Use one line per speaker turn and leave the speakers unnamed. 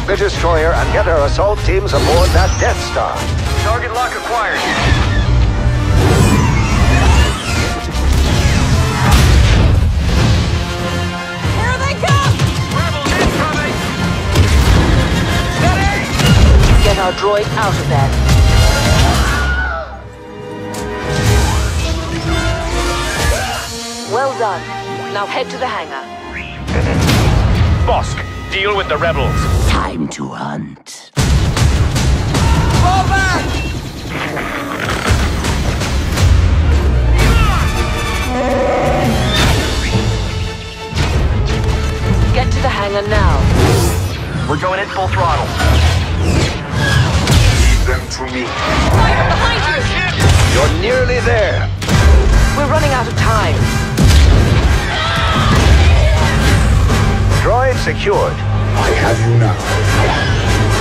the destroyer and get our assault teams aboard that Death Star.
Target lock acquired.
Here they come!
Rebels incoming! Steady!
Get our droid out of there. Well done. Now head to the hangar.
Bosk, deal with the rebels.
Time to hunt.
Fall back! Get to the hangar now.
We're going in full throttle.
Lead them to me.
Fire behind you!
You're nearly there.
We're running out of time.
Droid secured.
I have you now.